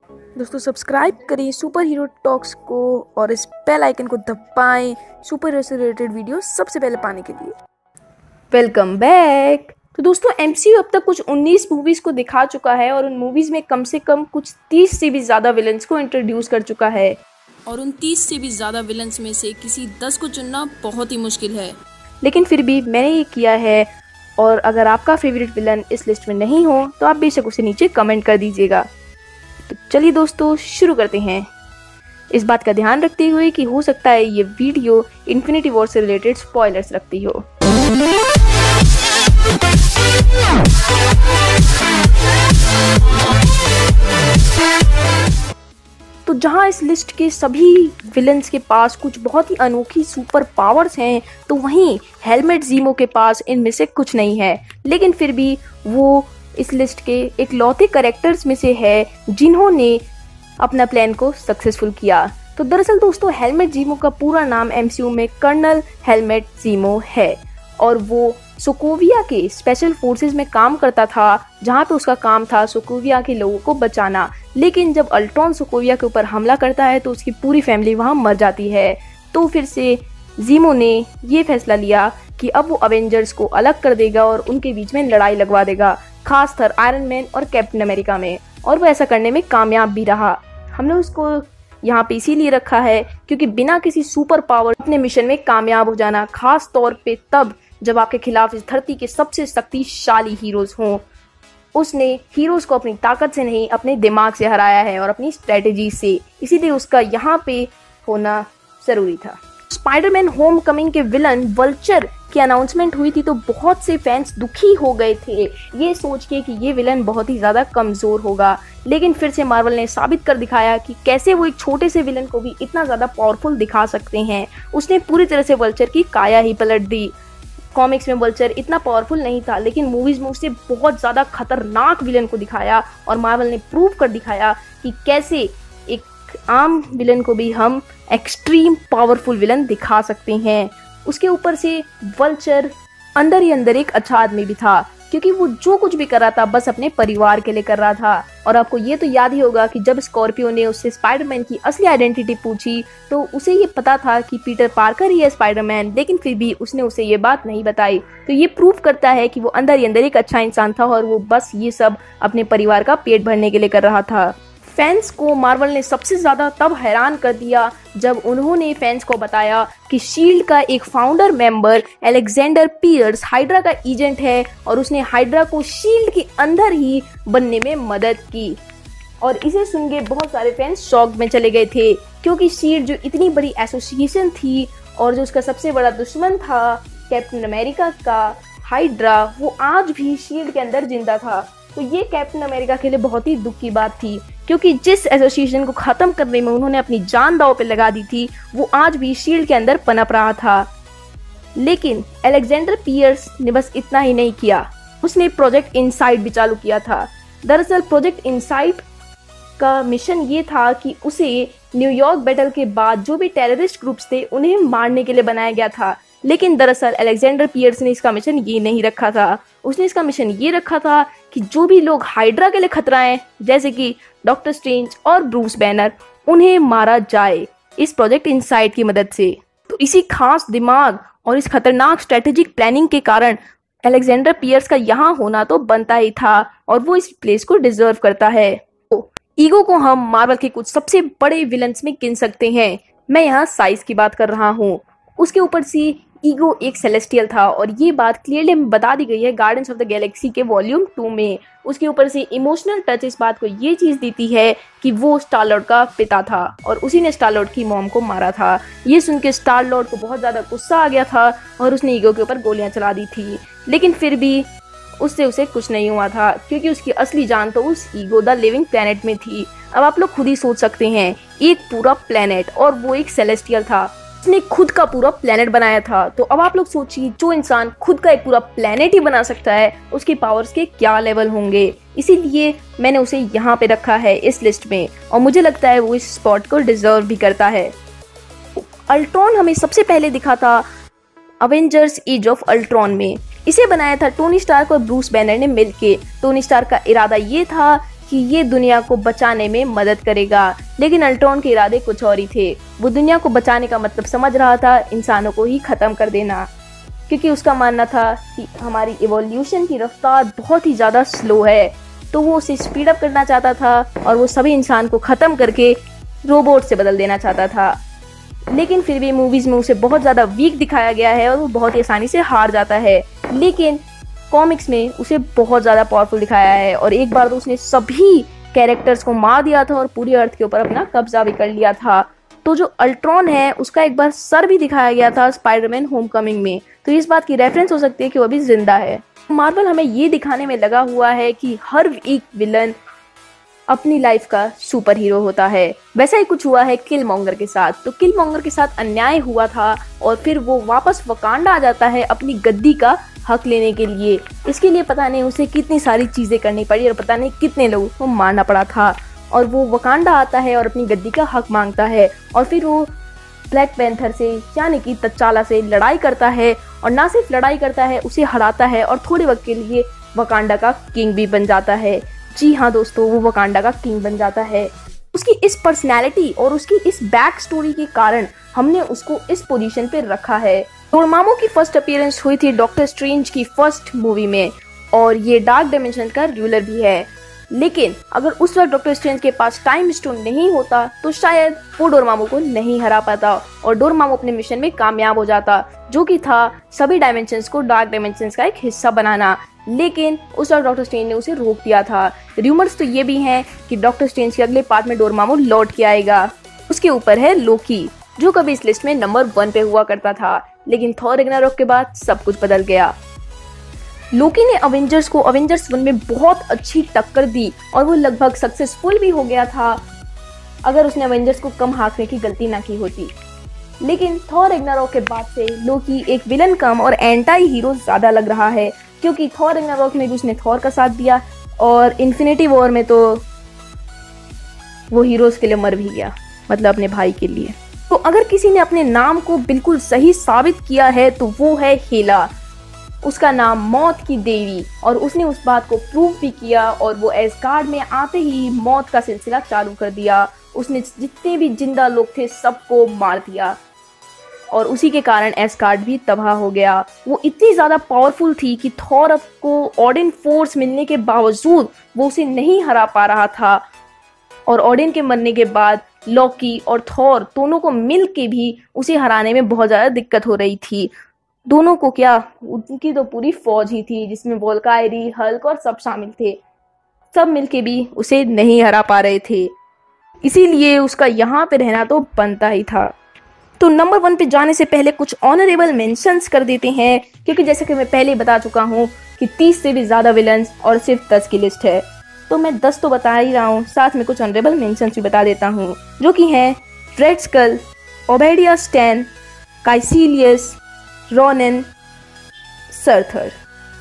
दोस्तों सब्सक्राइब करें super hero talks को और इस बेल आइकन को दबाएं सुपर हीरो से रिलेटेड वीडियो सबसे पहले पाने के लिए। Welcome back. तो दोस्तों MCU अब तक कुछ 19 मूवीज़ को दिखा चुका है और उन मूवीज़ में कम से कम कुछ 30 से भी ज़्यादा विलन्स को इंट्रोड्यूस कर चुका है और उन 30 से भी ज़्यादा विलन्स में से किसी 10 को चुनना बहुत ही मुश्किल है, लेकिन फिर भी मैंने ये किया है। और अगर आपका फेवरेट विलन इस लिस्ट में नहीं हो तो आप बेशक उसे नीचे कमेंट कर दीजिएगा। तो चलिए दोस्तों शुरू करते हैं, इस बात का ध्यान रखते हुए कि हो सकता है ये वीडियो इन्फिनिटी वॉर से रिलेटेड स्पॉयलर्स रखती हो। तो जहां इस लिस्ट के सभी विलन्स के पास कुछ बहुत ही अनोखी सुपर पावर्स हैं, तो वहीं हेलमेट ज़ीमो के पास इनमें से कुछ नहीं है, लेकिन फिर भी वो इस लिस्ट के एक लौते कैरेक्टर्स में से है जिन्होंने अपना प्लान को सक्सेसफुल किया। तो दरअसल दोस्तों हेलमेट ज़ीमो का पूरा नाम MCU में कर्नल हेलमेट ज़ीमो है और वो सोकोविया के स्पेशल फोर्सेस में काम करता था, जहाँ पे उसका काम था सोकोविया के लोगों को बचाना। लेकिन जब अल्ट्रॉन सोकोविया के ऊपर हमला करता है तो उसकी पूरी फैमिली वहाँ मर जाती है। तो फिर से ज़ीमो ने ये फैसला लिया कि अब वो अवेंजर्स को अलग कर देगा और उनके बीच में लड़ाई लगवा देगा, खासकर आयरन मैन और कैप्टन अमेरिका में। और वो ऐसा करने में कामयाब भी रहा। हमने उसको यहाँ पे इसीलिए रखा है क्योंकि बिना किसी सुपर पावर अपने मिशन में कामयाब हो जाना, खास तौर पे तब जब आपके खिलाफ इस धरती के सबसे शक्तिशाली हीरोज हों, उसने हीरोज को अपनी ताकत से नहीं अपने दिमाग से हराया है और अपनी स्ट्रेटेजी से, इसीलिए उसका यहाँ पे होना जरूरी था। स्पाइडरमैन होम कमिंग के विलन वल्चर की अनाउंसमेंट हुई थी तो बहुत से फैंस दुखी हो गए थे ये सोच के कि ये विलन बहुत ही ज़्यादा कमज़ोर होगा, लेकिन फिर से मार्वल ने साबित कर दिखाया कि कैसे वो एक छोटे से विलन को भी इतना ज़्यादा पावरफुल दिखा सकते हैं। उसने पूरी तरह से वल्चर की काया ही पलट दी। कॉमिक्स में वल्चर इतना पावरफुल नहीं था, लेकिन मूवीज़ में उसे बहुत ज़्यादा खतरनाक विलन को दिखाया और मार्वल ने प्रूव कर दिखाया कि कैसे एक आम विलन को भी हम एक्सट्रीम पावरफुल विलन दिखा सकते हैं। उसके ऊपर से वल्चर अंदर ही अंदर एक अच्छा आदमी भी था, क्योंकि वो जो कुछ भी कर रहा था बस अपने परिवार के लिए कर रहा था। और आपको ये तो याद ही होगा कि जब स्कॉर्पियो ने उससे स्पाइडरमैन की असली आइडेंटिटी पूछी तो उसे ये पता था कि पीटर पार्कर ही है स्पाइडरमैन, लेकिन फिर भी उसने उसे ये बात नहीं बताई। तो ये प्रूव करता है कि वो अंदर ही अंदर एक अच्छा इंसान था और वो बस ये सब अपने परिवार का पेट भरने के लिए कर रहा था। फैंस को मार्वल ने सबसे ज़्यादा तब हैरान कर दिया जब उन्होंने फैंस को बताया कि शील्ड का एक founder member Alexander Pierce Hydra का एजेंट है और उसने हाइड्रा को शील्ड के अंदर ही बनने में मदद की। और इसे सुन के बहुत सारे फैंस शॉक में चले गए थे, क्योंकि शील्ड जो इतनी बड़ी एसोसिएशन थी और जो उसका सबसे बड़ा दुश्मन था कैप्टन अमेरिका का हाइड्रा, वो आज भी शील्ड के अंदर जिंदा था। तो ये कैप्टन अमेरिका के लिए बहुत ही दुख की बात थी, क्योंकि जिस एसोसिएशन को ख़त्म करने में उन्होंने अपनी जान दांव पे लगा दी थी वो आज भी शील्ड के अंदर पनप रहा था। लेकिन अलेक्जेंडर पियर्स ने बस इतना ही नहीं किया, उसने प्रोजेक्ट इनसाइट भी चालू किया था। दरअसल प्रोजेक्ट इनसाइट का मिशन ये था कि उसे न्यूयॉर्क बैटल के बाद जो भी टेररिस्ट ग्रुप्स थे उन्हें मारने के लिए बनाया गया था। लेकिन दरअसल अलेक्जेंडर पियर्स ने इसका मिशन ये नहीं रखा था, उसने इसका मिशन ये रखा था कि जो भी लोग हाइड्रा के लिए खतरा हैं, जैसे कि डॉक्टर स्ट्रेंज और ब्रूस बैनर, उन्हें मारा जाए इस प्रोजेक्ट इनसाइट की मदद से। तो इसी खास दिमाग और इस खतरनाक स्ट्रेटेजिक प्लानिंग के कारण अलेक्जेंडर पियर्स का यहाँ होना तो बनता ही था और वो इस प्लेस को डिजर्व करता है। तो ईगो को हम मार्वल के कुछ सबसे बड़े विलन्स में गिन सकते हैं। मैं यहाँ साइज की बात कर रहा हूँ, उसके ऊपर से ईगो एक सेलेस्टियल था और ये बात क्लियरली बता दी गई है गार्डियंस ऑफ द गैलेक्सी के वॉल्यूम 2 में। उसके ऊपर से इमोशनल टच इस बात को ये चीज़ देती है कि वो स्टार लॉर्ड का पिता था और उसी ने स्टार लॉर्ड की मॉम को मारा था। ये सुन के स्टार लॉर्ड को बहुत ज़्यादा गुस्सा आ गया था और उसने ईगो के ऊपर गोलियां चला दी थी, लेकिन फिर भी उससे उसे कुछ नहीं हुआ था, क्योंकि उसकी असली जान तो उस ईगो द लिविंग प्लेनेट में थी। अब आप लोग खुद ही सोच सकते हैं, एक पूरा प्लेनेट और वो एक सेलेस्टियल था, उसने खुद का पूरा प्लेनेट बनाया था। तो अब आप लोग सोचिए, जो इंसान खुद का एक पूरा प्लेनेट ही बना सकता है उसके पावर्स के क्या लेवल होंगे। इसीलिए मैंने उसे यहाँ पे रखा है इस लिस्ट में और मुझे लगता है वो इस स्पॉट को डिजर्व भी करता है। अल्ट्रॉन हमें सबसे पहले दिखा था अवेंजर्स एज ऑफ अल्ट्रॉन में। इसे बनाया था टोनी स्टार्क और ब्रूस बैनर ने मिलके। टोनी स्टार्क का इरादा ये था कि ये दुनिया को बचाने में मदद करेगा, लेकिन अल्ट्रॉन के इरादे कुछ और ही थे। वो दुनिया को बचाने का मतलब समझ रहा था इंसानों को ही खत्म कर देना, क्योंकि उसका मानना था कि हमारी इवोल्यूशन की रफ्तार बहुत ही ज़्यादा स्लो है, तो वो उसे स्पीड अप करना चाहता था और वो सभी इंसान को ख़त्म करके रोबोट से बदल देना चाहता था। लेकिन फिर भी मूवीज़ में उसे बहुत ज़्यादा वीक दिखाया गया है और वो बहुत ही आसानी से हार जाता है, लेकिन कॉमिक्स में उसे बहुत ज़्यादा पावरफुल दिखाया है और एक बार तो उसने सभी कैरेक्टर्स को मार दिया था और पूरी अर्थ के ऊपर अपना कब्जा भी कर लिया था। तो जो अल्ट्रॉन है उसका एक बार सर भी दिखाया गया था स्पाइडरमैन होमकमिंग में, तो इस बात की रेफरेंस हो सकती है कि वो अभी जिंदा है। मार्वल हमें ये दिखाने में लगा हुआ है कि हर एक विलन अपनी लाइफ का सुपर हीरो होता है। वैसा ही कुछ हुआ है किलमॉन्गर के साथ। तो किलमॉन्गर के साथ अन्याय हुआ था और फिर वो वापस वकांडा आ जाता है अपनी गद्दी का हक लेने के लिए। इसके लिए पता नहीं उसे कितनी सारी चीजें करनी पड़ी और पता नहीं कितने लोगों को मारना पड़ा था, और वो वकांडा आता है और अपनी गद्दी का हक मांगता है और फिर वो ब्लैक पैंथर से यानी कि तचाला से लड़ाई करता है, और ना सिर्फ लड़ाई करता है उसे हराता है और थोड़े वक्त के लिए वकांडा का किंग भी बन जाता है। जी हाँ दोस्तों, वो वकांडा का किंग बन जाता है। उसकी इस पर्सनैलिटी और उसकी इस बैक स्टोरी के कारण हमने उसको इस पोजीशन पे रखा है। डोरमामू की फर्स्ट अपीयरेंस हुई थी डॉक्टर स्ट्रेंज की फर्स्ट मूवी में, और ये डार्क डायमेंशन का रूलर भी है। लेकिन अगर उस वक्त डॉक्टर स्ट्रेंज के पास टाइम स्टोन नहीं होता तो शायद वो डोरमामू को नहीं हरा पाता और डोरमामू अपने मिशन में कामयाब हो जाता, जो कि था सभी डायमेंशंस को डार्क डायमेंशंस का एक हिस्सा बनाना। लेकिन उस वक्त डॉक्टर स्ट्रेंज ने उसे रोक दिया था। रूमर्स तो ये भी हैं कि डॉक्टर स्ट्रेंज के अगले पार्ट में डोरमामू लौट के आएगा। उसके ऊपर है लोकी, जो कभी इस लिस्ट में नंबर 1 पे हुआ करता था, लेकिन थॉर रैग्नारोक के बाद सब कुछ बदल गया। लोकी ने अवेंजर्स को अवेंजर्स 1 में बहुत अच्छी टक्कर दी और वो लगभग सक्सेसफुल भी हो गया था अगर उसने अवेंजर्स को कम हाथने की गलती ना की होती। लेकिन थॉर रैग्नारोक के बाद से लोकी एक विलन कम और एंटी हीरो ज्यादा लग रहा है, क्योंकि थॉर रैग्नारोक में भी उसने थॉर का साथ दिया और इन्फिनिटी वॉर में तो वो हीरोज के लिए मर भी गया, मतलब अपने भाई के लिए। तो अगर किसी ने अपने नाम को बिल्कुल सही साबित किया है तो वो है हेला। उसका नाम मौत की देवी, और उसने उस बात को प्रूव भी किया और वो एसगार्ड में आते ही मौत का सिलसिला चालू कर दिया। उसने जितने भी जिंदा लोग थे सबको मार दिया और उसी के कारण एसगार्ड भी तबाह हो गया। वो इतनी ज़्यादा पावरफुल थी कि थॉर को ऑडिन फोर्स मिलने के बावजूद वो उसे नहीं हरा पा रहा था, और ऑडिन के मरने के बाद लॉकी और थॉर दोनों को मिल के भी उसे हराने में बहुत ज़्यादा दिक्कत हो रही थी। दोनों को क्या, उनकी तो पूरी फौज ही थी जिसमें वोल्कायरी, हल्क और सब शामिल थे। सब मिलके भी उसे नहीं हरा पा रहे थे, इसीलिए उसका यहाँ पे रहना तो बनता ही था। तो नंबर 1 पे जाने से पहले कुछ ऑनरेबल मेंशंस कर देते हैं, क्योंकि जैसे कि मैं पहले बता चुका हूँ कि 30 से भी ज़्यादा विलन्स और सिर्फ 10 की लिस्ट है, तो मैं 10 तो बता ही रहा हूँ, साथ में कुछ ऑनरेबल मेंशंस भी बता देता हूँ, जो कि हैं Red Skull, Obadiah Stane, Kaecilius, Ronin, Surtur.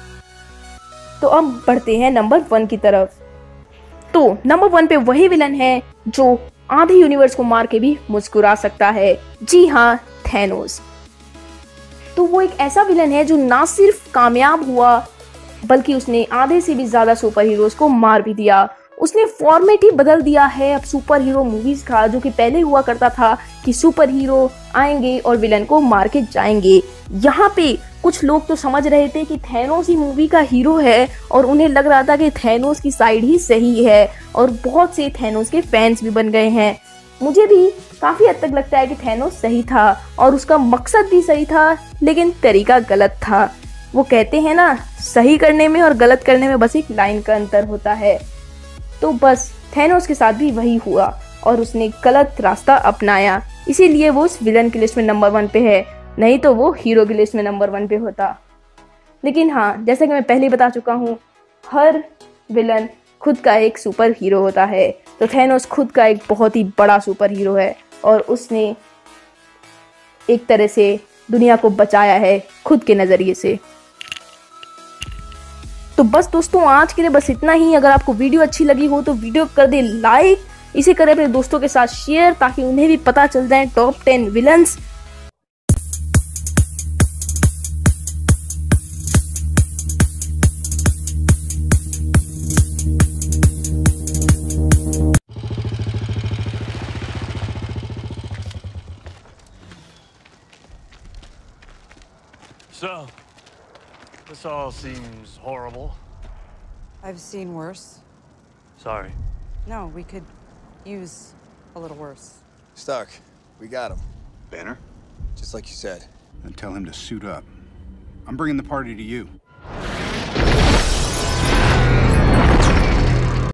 तो अब बढ़ते हैं नंबर 1 की तरफ। तो नंबर 1 पे वही विलन है जो आधे यूनिवर्स को मार के भी मुस्कुरा सकता है। जी हाँ, थैनोस। तो वो एक ऐसा विलन है जो ना सिर्फ कामयाब हुआ बल्कि उसने आधे से भी ज्यादा सुपर हीरोज को मार भी दिया। उसने फॉर्मेट ही बदल दिया है अब सुपर हीरो मूवीज का, जो कि पहले हुआ करता था कि सुपर हीरो आएंगे और विलन को मार के जाएंगे। यहाँ पे कुछ लोग तो समझ रहे थे कि थैनोस ही मूवी का हीरो है और उन्हें लग रहा था कि थैनोस की साइड ही सही है, और बहुत से थैनोस के फैंस भी बन गए हैं। मुझे भी काफी हद तक लगता है कि थैनोस सही था और उसका मकसद भी सही था, लेकिन तरीका गलत था। वो कहते हैं ना, सही करने में और गलत करने में बस एक लाइन का अंतर होता है। तो बस थैनोस के साथ भी वही हुआ और उसने गलत रास्ता अपनाया, इसीलिए वो उस विलन की लिस्ट में नंबर 1 पे है, नहीं तो वो हीरो की लिस्ट में नंबर 1 पे होता। लेकिन हाँ, जैसा कि मैं पहले ही बता चुका हूँ, हर विलन खुद का एक सुपर हीरो होता है। तो थैनोस खुद का एक बहुत ही बड़ा सुपर हीरो है और उसने एक तरह से दुनिया को बचाया है खुद के नज़रिए से। तो बस दोस्तों, आज के लिए बस इतना ही। अगर आपको वीडियो अच्छी लगी हो तो वीडियो कर दे लाइक, इसे करें अपने दोस्तों के साथ शेयर, ताकि उन्हें भी पता चल जाए top 10 villains. So, this all seems horrible. I've seen worse. Sorry. No, we could use a little worse. Stark, we got him. Banner? Just like you said. Then tell him to suit up. I'm bringing the party to you.